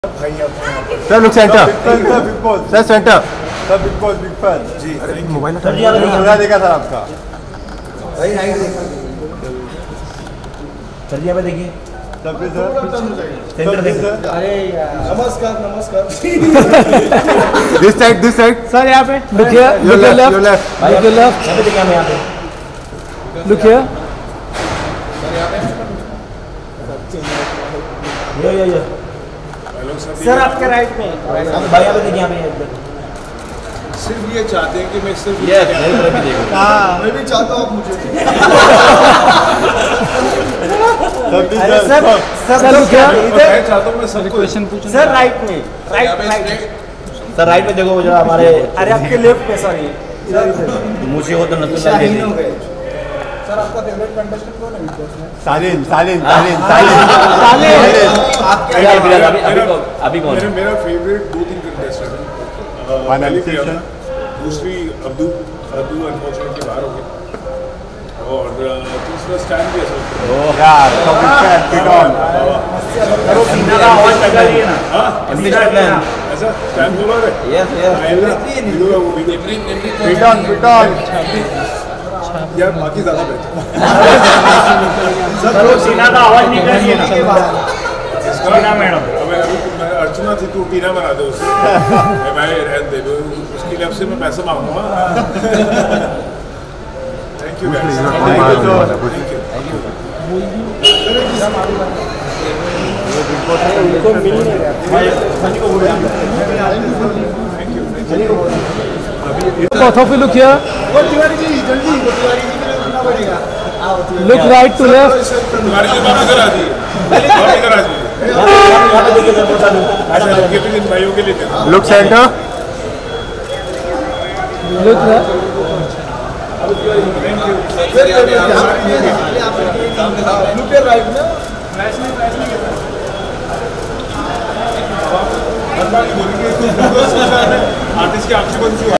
Sir look center sir center sir Bigg Boss big fan जी mobile पूरा देखा था आपका चलिए पे देखिए सेंटर देखिए अरे नमस्कार नमस्कार दिस साइड सर यहाँ पे look here your look left left भाई लुक लेफ्ट यहाँ पे देखिए हम यहाँ पे लुक हियर ये सर आपके राइट में भाई यहाँ पे देखिए यहाँ पे सिर्फ ये चाहते हैं कि मैं सिर्फ ये मेरी तरफ भी देखो मैं भी चाहता हूँ आप मुझे अरे सर सर लुक हियर मैं चाहता हूँ मैं सबको क्वेश्चन पूछो सर राइट में राइट सर राइट में देखो जो हमारे अरे आपके लेफ्ट में सॉरी मुझे हो तो नतुल सर आपका फेवरेट कंटेस्टेंट कौन है बिग बॉस में? सालिन अभी कौन मेरा फेवरेट 2-3 कंटेस्टेंट है One पहली application. प्रिया, दूसरी अब्दू अनफॉर्चुनेटली बाहर हो गया और तीसरा स्टैंड भी ऐसा यार तो बिग फैन बिग ऑन ऐसा स्टैंड बोला है यस बिग ऑन यार बाकी ज़्यादा बेहतर मैडम मैं अर्चना थी तू टीना बना दे उसे मैं रहने दे उसकी तरफ से मैं पैसा मांगूंगा thank you both of you look here look right to left तुम्हारी जो बात इधर आ दी इधर आ दी यहाँ पे देखिए सर बहुत ऐसा लड़के भी इन भाइयों के लिए देना look center look right look right ना आर्टिस्ट की आंखें बंद